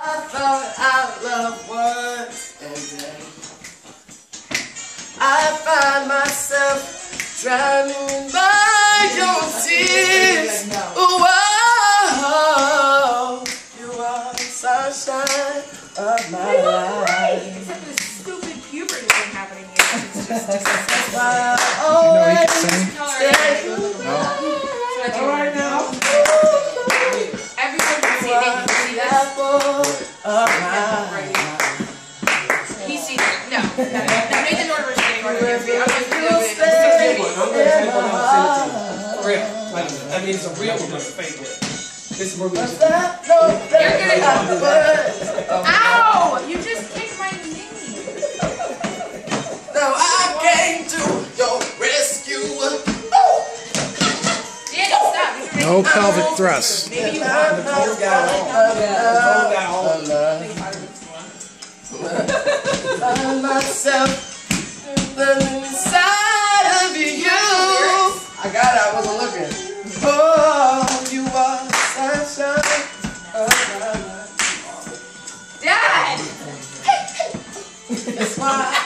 thought our love was ending. I find myself drowning by your tears. Whoa, you are the sunshine of my life. Except this stupid puberty thing happening here. It's just why I always stay. all right now. Everyone can see that. You see that? He sees it. No. Nathan Norton's getting rid of it. I'm going to do it. For real. Like, I mean, it's a real one, not a fake one. This is where we just... You're gonna... Ow! You just kicked my knee. Now I came to your rescue. Daniel, stop. No pelvic thrust. Maybe you The want... cold guy Find myself inside of you. I got it, I wasn't looking. Oh, you are sunshine of my life. Dad! That's why